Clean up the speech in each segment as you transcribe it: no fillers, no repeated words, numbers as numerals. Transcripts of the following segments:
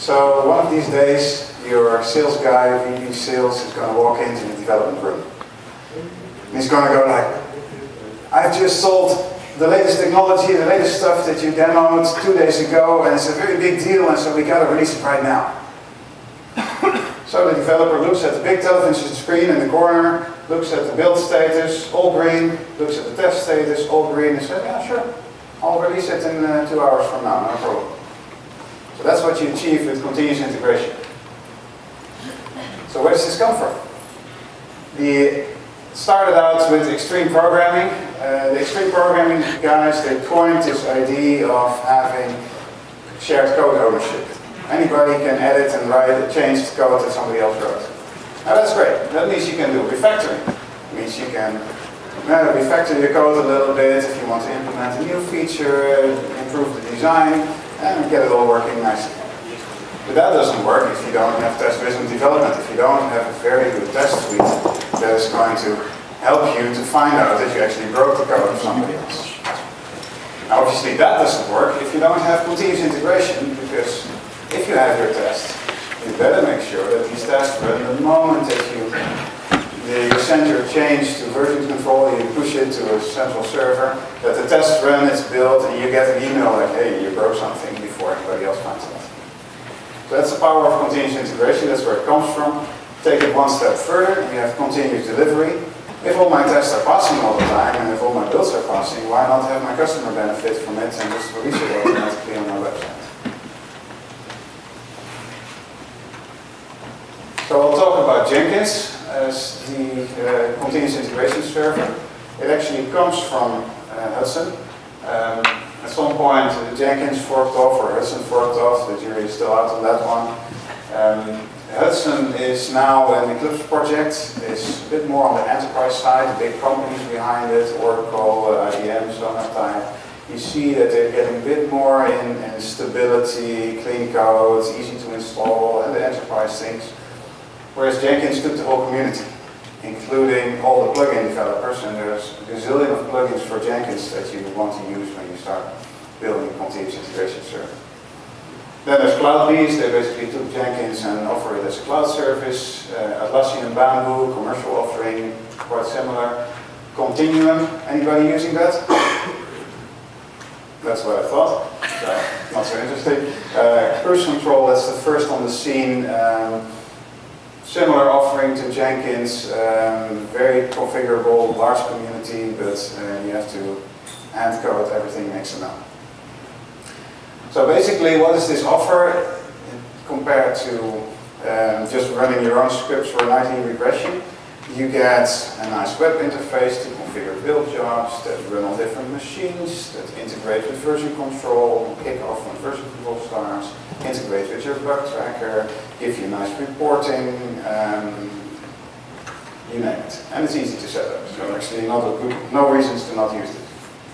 So one of these days, your sales guy, VP sales, is going to walk into the development room. And he's going to go like, I've just sold the latest technology, the latest stuff that you demoed 2 days ago, and it's a very big deal, and so we got to release it right now. So the developer looks at the big television screen in the corner, looks at the build status, all green, looks at the test status, all green, and says, yeah, sure, I'll release it in 2 hours from now, no problem. So that's what you achieve with continuous integration. So where does this come from? It started out with extreme programming. The extreme programming guys, they coined this idea of having shared code ownership. Anybody can edit and write a changed code that somebody else wrote. Now that's great. That means you can do refactoring. It means you can refactor your code a little bit if you want to implement a new feature, improve the design, and get it all working nicely. But that doesn't work if you don't have test-driven development, if you don't have a very good test suite that is going to help you to find out that you actually broke the code of somebody else. Now obviously that doesn't work if you don't have continuous integration, because if you have your tests, you better make sure that these tests run the moment that you send your change to version control, you push it to a central server, that the tests run, it's built, and you get an email like, hey, you broke something before anybody else finds it. So that's the power of continuous integration, that's where it comes from. Take it one step further, you have continuous delivery. If all my tests are passing all the time, and if all my builds are passing, why not have my customer benefit from it and just release it automatically on my website? So I'll talk about Jenkins as the continuous integration server. It actually comes from Hudson. At some point Jenkins forked off, or Hudson forked off, the jury is still out on that one. Hudson is now an Eclipse project. It's a bit more on the enterprise side, the big companies behind it, Oracle, IBM, Sonatype. You see that they're getting a bit more in stability, clean code, easy to install, and the enterprise things. Whereas Jenkins took the whole community, including all the plugin developers, and there's a gazillion of plugins for Jenkins that you want to use when you start building a continuous integration server. Then there's CloudBees. They basically took Jenkins and offer it as a cloud service. Atlassian Bamboo, commercial offering, quite similar. Continuum, anybody using that? That's what I thought. So, not so interesting. Cruise Control, that's the first on the scene. Similar offering to Jenkins, very configurable, large community, but you have to hand code everything in XML. So basically, what does this offer compared to just running your own scripts for nightly regression? You get a nice web interface to configure build jobs that run on different machines, that integrate with version control, kick off when version control starts, integrate with your bug tracker, give you nice reporting, you name it. And it's easy to set up, so actually no reasons to not use it.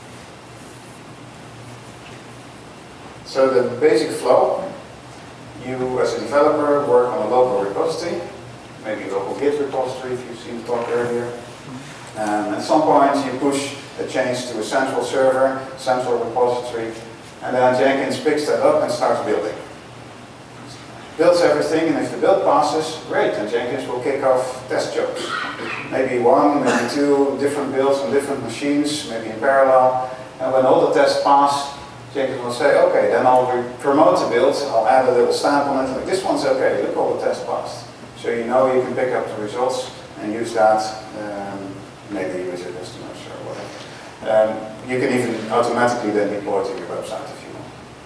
So the basic flow, you as a developer work on a local repository, maybe a local Git repository if you've seen the talk earlier. At some point you push a change to a central server, central repository, and then Jenkins picks that up and starts building. Builds everything, and if the build passes, great, and Jenkins will kick off test jobs. Maybe one, maybe two different builds on different machines, maybe in parallel, and when all the tests pass, Jenkins will say, okay, then I'll promote the build, I'll add a little stamp on it, like this one's okay, look, all the tests passed. So you know you can pick up the results and use that, maybe with your customers or whatever. You can even automatically then deploy to your website if you want.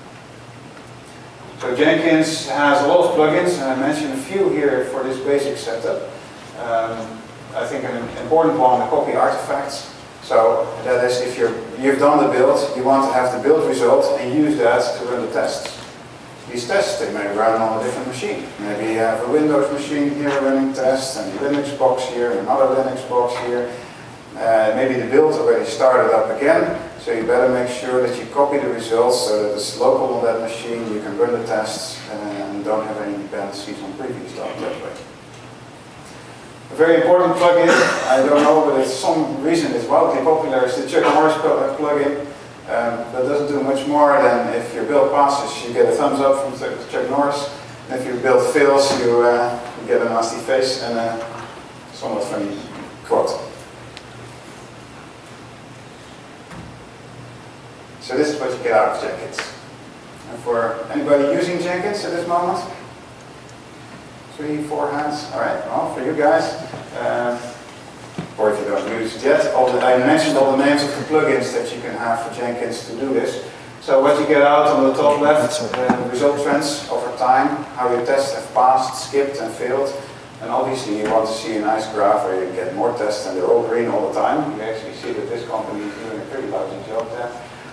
So Jenkins has a lot of plugins, and I mentioned a few here for this basic setup. I think an important one, the copy artifacts. So that is, if you've done the build, you want to have the build result and use that to run the tests. These tests, they may run on a different machine. Maybe you have a Windows machine here running tests, and a Linux box here, and another Linux box here. Maybe the build already started up again, so you better make sure that you copy the results so that it's local on that machine, you can run the tests and don't have any dependencies on previous stuff that way. A very important plugin, I don't know, but it's some reason it's wildly popular, is the Chuck Norris plugin. That doesn't do much more than if your build passes, you get a thumbs up from Chuck Norris. And if your build fails, you get a nasty face and a somewhat funny quote. So this is what you get out of Jenkins. And for anybody using Jenkins at this moment, 3, 4 hands. All right. Well, for you guys, or if you don't use it yet, I mentioned all the names of the plugins that you can have for Jenkins to do this. So what you get out on the top left, result trends over time, how your tests have passed, skipped, and failed. And obviously you want to see a nice graph where you get more tests and they're all green all the time. You actually see that this company is doing a pretty lousy job there.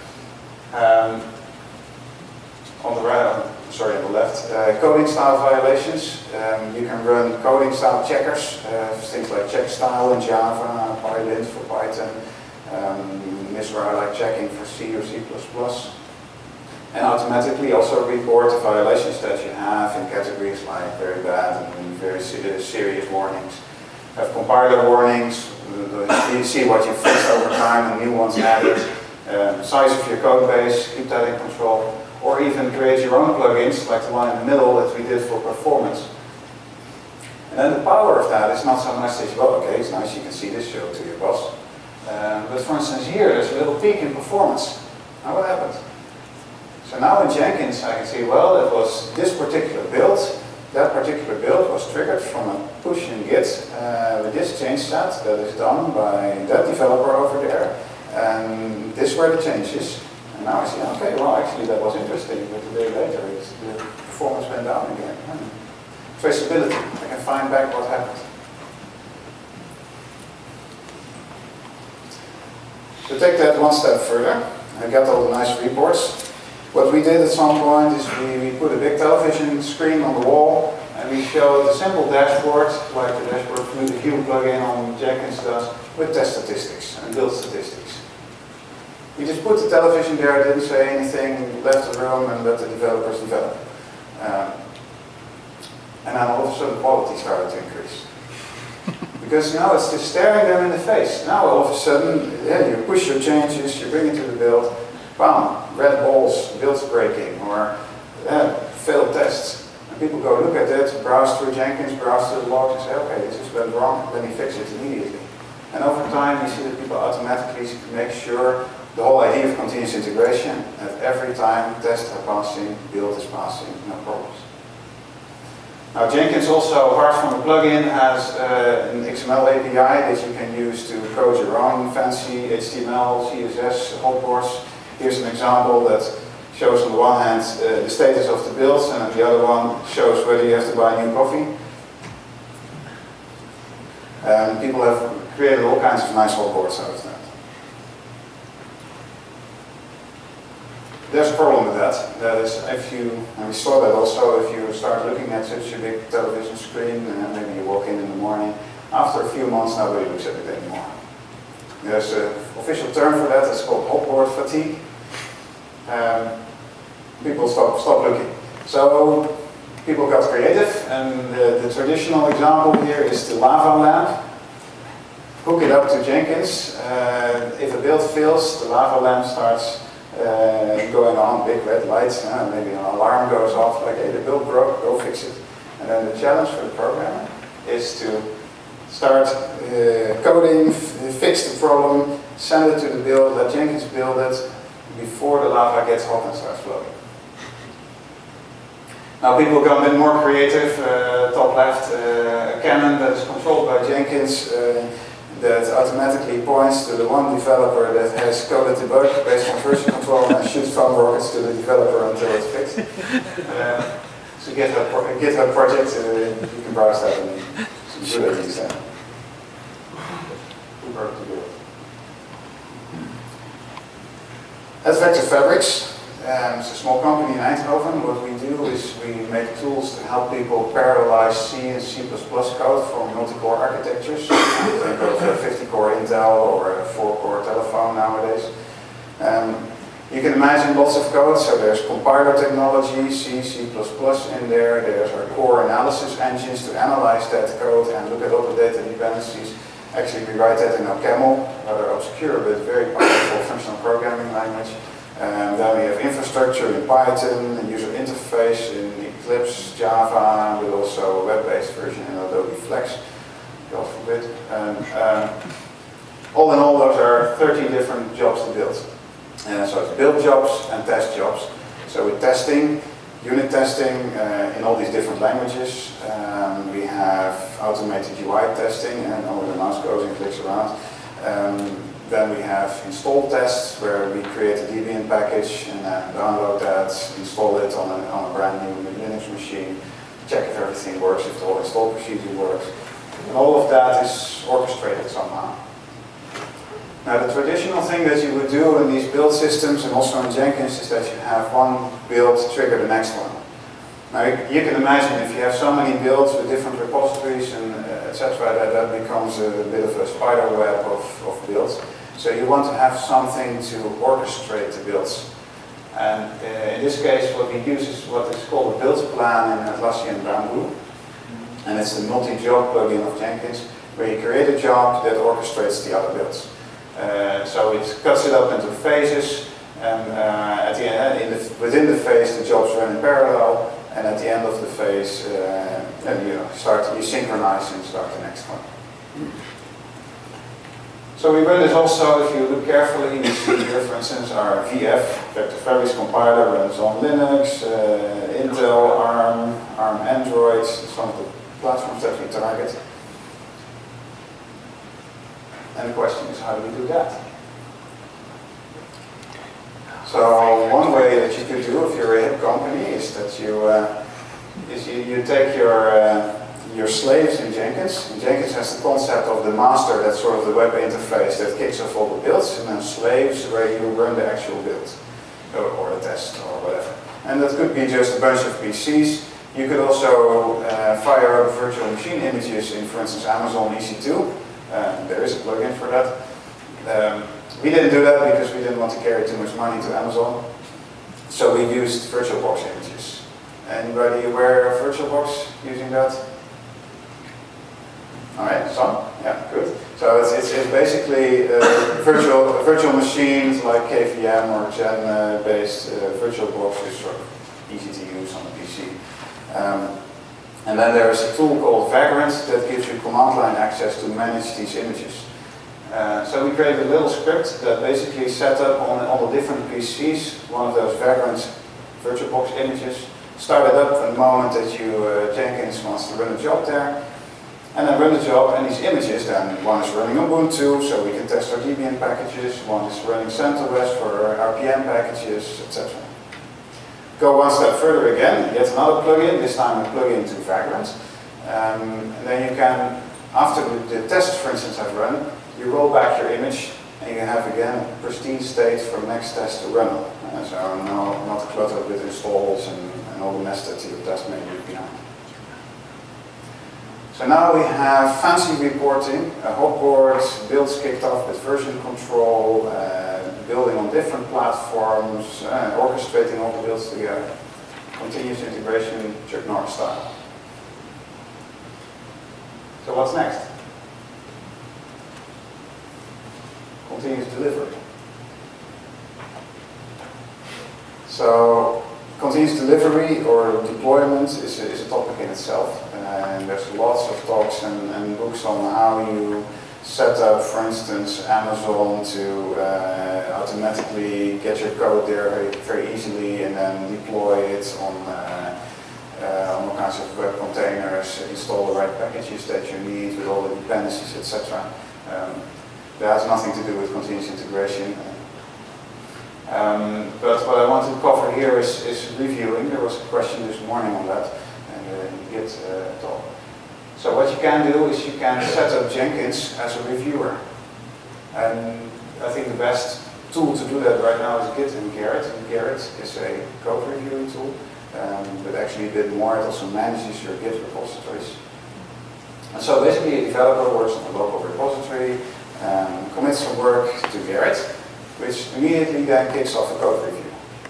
On the right, sorry, on the left, coding style violations. You can run coding style checkers, things like check style in Java, PyLint for Python, misroute checking for C or C++. And automatically also report the violations that you have in categories like very bad and very serious warnings. Have compiler warnings, you see what you fixed over time and new ones added. Size of your code base, keep that in control. Or even create your own plugins, like the one in the middle that we did for performance. And then the power of that is not so much that, well, okay, it's nice you can see this show to your boss. But for instance here, there's a little peak in performance. Now what happened? So now in Jenkins I can see, well, it was this particular build. That particular build was triggered from a push in Git with this change set that is done by that developer over there. And this were the changes. And now I see, okay, well, actually that was interesting, but a day later the performance went down again. Traceability, I can find back what happened. To take that one step further, I got all the nice reports. What we did at some point is we put a big television screen on the wall and we showed a simple dashboard, like the dashboard from the Vue plugin on Jenkins does, with test statistics and build statistics. We just put the television there, didn't say anything, left the room and let the developers develop. And then all of a sudden quality started to increase. Because now it's just staring them in the face. Now all of a sudden, yeah, you push your changes, you bring it to the build, bam, red balls, builds breaking, or failed tests. And people go look at it, browse through Jenkins, browse through the logs and say, okay, this is went wrong, let me fix it immediately. And over time you see that people automatically make sure the whole idea of continuous integration, that every time tests are passing, build is passing, no problems. Now Jenkins also, apart from the plugin, has an XML API that you can use to code your own fancy HTML, CSS hotboards. Here's an example that shows on the one hand the status of the builds, and on the other one shows whether you have to buy new coffee. People have created all kinds of nice hotboards out of that. There's a problem with that. That is, if you, and we saw that also, if you start looking at such a big television screen, and maybe you walk in the morning, after a few months nobody looks at it anymore. There's an official term for that, it's called hotboard fatigue. People stop looking. So people got creative, and the traditional example here is the lava lamp. Hook it up to Jenkins. If a build fails, the lava lamp starts going on, big red lights, maybe an alarm goes off, like, hey, the build broke, go fix it. And then the challenge for the programmer is to start coding, fix the problem, send it to the build, let Jenkins build it before the lava gets hot and starts flowing. Now people go a bit more creative, top left, a cannon that is controlled by Jenkins that automatically points to the one developer that has coded the bug based on version control and shoots foam rockets to the developer until it's fixed. It's a GitHub project, you can browse that and some good ideas there. That's Vector Fabrics. It's a small company in Eindhoven. What we do is we make tools to help people parallelize C and C++ code for multi-core architectures. Think of a 50-core Intel or a 4-core telephone nowadays. You can imagine lots of code, so there's compiler technology, C, C++ in there. There's our core analysis engines to analyze that code and look at all the data dependencies. Actually, we write that in OCaml, rather obscure but very powerful functional programming language. Then we have infrastructure in Python, and user interface in Eclipse, Java, but also a web-based version in Adobe Flex, God forbid. All in all, those are 30 different jobs to build. So it's build jobs and test jobs. So with testing, unit testing in all these different languages. We have automated UI testing, and where the mouse goes and clicks around. Then we have install tests, where we create a Debian package and then download that, install it on a brand new Linux machine, check if everything works, if the whole install procedure works. And all of that is orchestrated somehow. Now the traditional thing that you would do in these build systems and also in Jenkins is that you have one build trigger the next one. Now you can imagine if you have so many builds with different repositories and etc. that becomes a bit of a spider web of builds. So you want to have something to orchestrate the builds. And in this case what we use is what is called a build plan in Atlassian Bamboo. And it's the multi-job plugin of Jenkins, where you create a job that orchestrates the other builds. So it cuts it up into phases, and at the end, within the phase the jobs run in parallel, and at the end of the phase you synchronize and start the next one. So we run this also, if you look carefully, you see here for instance our VF, Vector Fabrics compiler, runs on Linux, Intel, ARM Android, some of the platforms that we target. And the question is, how do we do that? So one way that you could do if you're a hip company is that you take your slaves in Jenkins. And Jenkins has the concept of the master, that's sort of the web interface that kicks off all the builds, and then slaves where you run the actual build or the test or whatever. And that could be just a bunch of PCs. You could also fire up virtual machine images in, for instance, Amazon EC2. There is a plugin for that. We didn't do that because we didn't want to carry too much money to Amazon. So we used VirtualBox images. Anybody aware of VirtualBox using that? Alright, some? Yeah, good. So it's basically virtual machines like KVM or Gen based VirtualBox is sort of easy to use on a PC. And then there is a tool called Vagrant that gives you command line access to manage these images. So we created a little script that basically set up on all the different PCs one of those Vagrant VirtualBox images, started up at the moment that Jenkins wants to run a job there, and then run the job, and these images then, one is running Ubuntu, so we can test our Debian packages, one is running CentOS for our RPM packages, etc. Go one step further again, yet another plugin, this time a plugin to Vagrant. And then you can, after the tests for instance have run, you roll back your image and you have again a pristine state for the next test to run. So now not cluttered with installs and all the mess that your test may leave behind. So now we have fancy reporting, a hotboard, builds kicked off with version control, building on different platforms, orchestrating all the builds together, continuous integration, Chuck Norris style. So what's next? Continuous delivery. So continuous delivery or deployment is a topic in itself. And there's lots of talks and books on how you set up, for instance, Amazon to automatically get your code there very easily and then deploy it on all kinds of web containers, install the right packages that you need with all the dependencies, etc. That has nothing to do with continuous integration. But what I want to cover here is reviewing. There was a question this morning on that. Git talk. So what you can do is you can set up Jenkins as a reviewer. And I think the best tool to do that right now is Git and Gerrit. And Gerrit is a code reviewing tool, but actually a bit more. It also manages your Git repositories. And so basically a developer works on a local repository, commits some work to Gerrit, which immediately then kicks off a code review.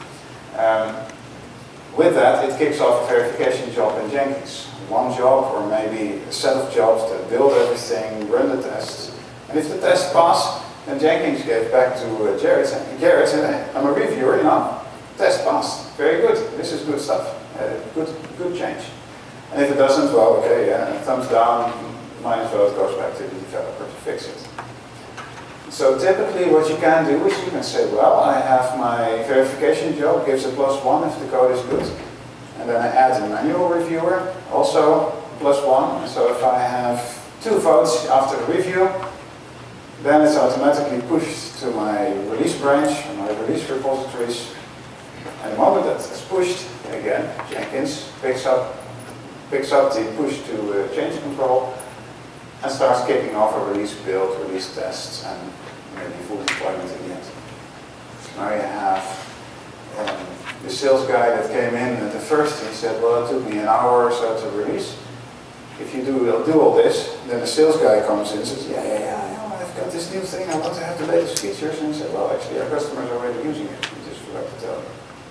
With that, it kicks off a verification job in Jenkins. One job or maybe a set of jobs that build everything, run the tests. And if the tests pass, then Jenkins gets back to Gerrit and Gerrit said, hey, I'm a reviewer, test passed. Very good. this is good stuff, good change. And if it doesn't, well, okay, thumbs down, might as well it goes back to the developer to fix it. So typically what you can do is you can say, well, I have my verification job, gives a +1 if the code is good. And then I add a manual reviewer, also +1. So if I have 2 votes after the review, then it's automatically pushed to my release branch, my release repositories. And the moment that it's pushed, again, Jenkins picks up the push to change control and starts kicking off a release build, release tests, and maybe full deployment in the end. Now you have the sales guy that came in at the first, he said, well, it took me an hour or so to release. If you do all this, then the sales guy comes in and says, yeah, I've got this new thing, I want to have the latest features. And he said, well, actually, our customers are already using it. We just forgot to tell you.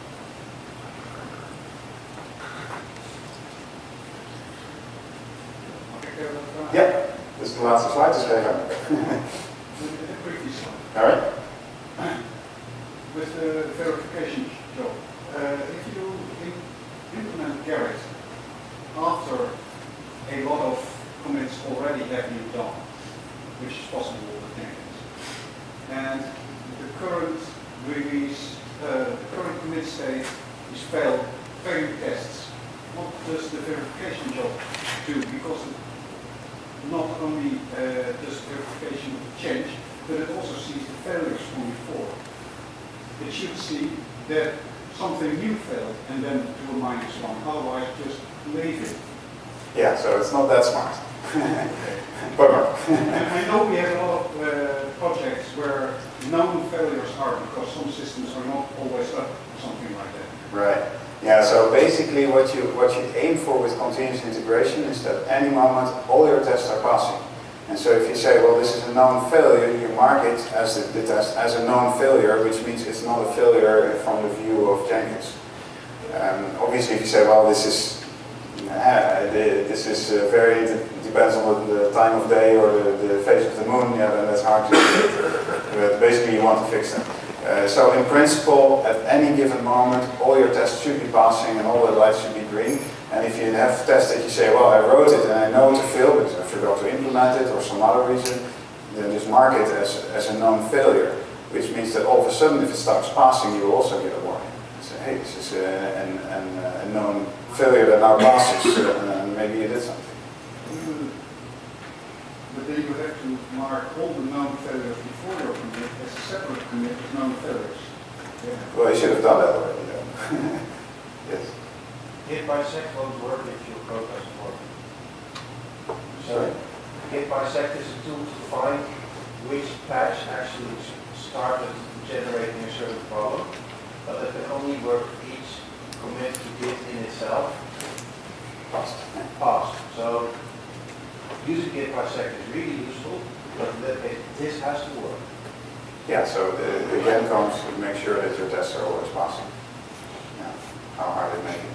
Yeah, this is the last slide, dus even. All right. With the verification job, if you implement Gerrit after a lot of commits already have been done, which is possible with Jenkins, and the current release, the current commit state is failed, failing tests, what does the verification job do? Because not only does verification change, but it also sees the failures from before. It should see that something new failed and then do a -1, otherwise just leave it. Yeah, so it's not that smart. Bummer. I know we have a lot of projects where known failures are because some systems are not always up or something like that. Right. Yeah, so basically what you aim for with continuous integration is that any moment all your tests are passing. And so if you say, well, this is a known failure, you mark it as the test as a known failure, which means it's not a failure from the view of Jenkins. Obviously, if you say, well, this is very, depends on the time of day or the phase of the moon, yeah, then that's hard to do. But basically, you want to fix them. So in principle, at any given moment, all your tests should be passing and all the lights should be green. And if you have tests that you say, well, I wrote it and I know to fail because I forgot to implement it or some other reason, then just mark it as a known failure, which means that all of a sudden, if it starts passing, you will also get a warning. Say, hey, this is a known failure that now passes, and maybe you did something. But then you have to mark all the known failures before your commit as a separate commit as known failures. Yeah. Well, you should have done that already, though. Yes. Git bisect won't work if your code doesn't work. Sorry? Git bisect is a tool to find which patch actually started generating a certain problem, but it can only work if each commit to Git in itself passed. So using Git bisect is really useful, but this has to work. Yeah, so the again comes to make sure that your tests are always passing. Yeah. How hard they make it.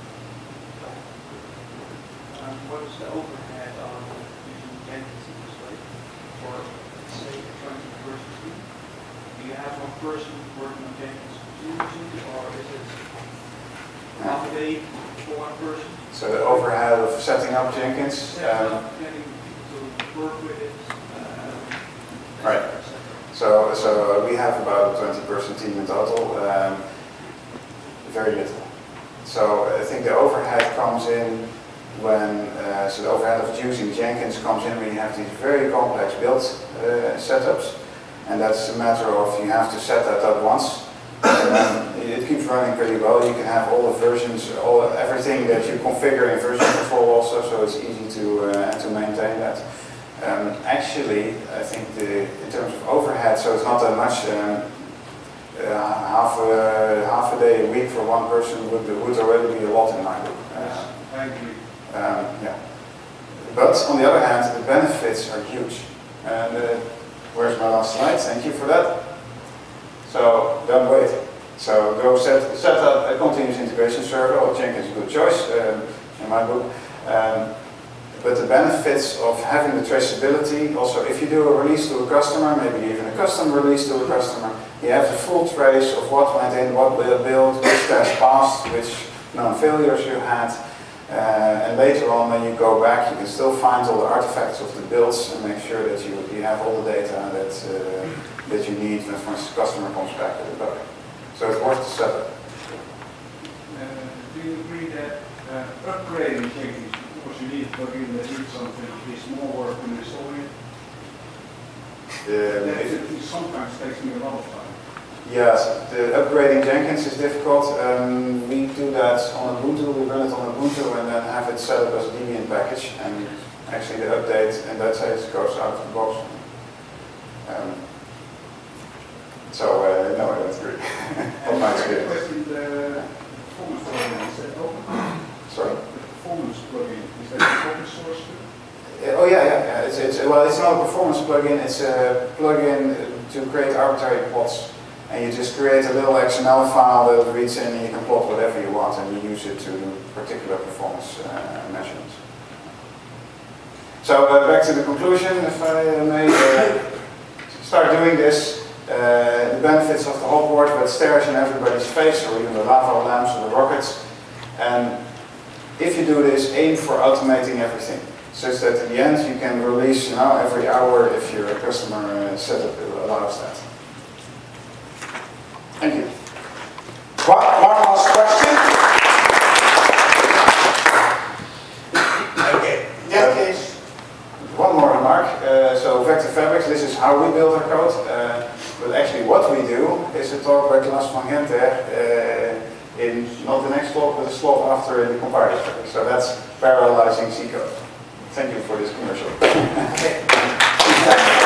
What is the overhead on using Jenkins in this way? For, say, a 20-person team? Do you have one person working on Jenkins continuously, or is it half a day for one person? So the overhead of setting up Jenkins? Getting people to work with it. Right. So we have about a 20-person team in total. Very little. So I think the overhead comes in when, so the overhead of using Jenkins comes in when you have these very complex build setups, and that's a matter of you have to set that up once, and then it keeps running pretty well. You can have all the versions, everything that you configure in version control also, so it's easy to maintain that. Actually, I think in terms of overhead, so it's not that much. Half a day a week for one person would already be a lot in my book. Yes, I agree. Yeah. But on the other hand, the benefits are huge. And where's my last slide? Thank you for that. So don't wait. So go set up a continuous integration server. Well, Jenkins is a good choice in my book. but the benefits of having the traceability, also if you do a release to a customer, maybe even a custom release to a customer, you have the full trace of what went in, what was built, which test passed, which known failures you had. And later on, when you go back, you can still find all the artifacts of the builds and make sure that you have all the data that you need when the customer comes back with the bug. So it's worth the setup. Do you agree that upgrading Jenkins, because you need a plugin that needs something, is more work than installing it? It sometimes takes me a lot of time. Yes, the upgrading Jenkins is difficult. We do that on Ubuntu, we run it on Ubuntu and then have it set up as a Debian package, and actually the update in that case goes out of the box. No, I don't agree. From my experience. The performance plugin, is that open? Sorry? The performance plugin, is that open source? Oh yeah. It's not a performance plugin, it's a plugin to create arbitrary plots. And you just create a little XML file that reads in and you can plot whatever you want and you use it to do particular performance measurements. So back to the conclusion, if I may start doing this. The benefits of the hot board that stares in everybody's face, or even the lava lamps or the rockets. And if you do this, aim for automating everything, such that in the end you can release every hour if your customer setup allows that. Thank you. One last question. Okay. In that case. One more remark. So Vector Fabrics, this is how we build our code. But actually what we do is a talk by Klaas van Genter in not the next slot, but the slot after in the compiler. So that's parallelizing C code. Thank you for this commercial.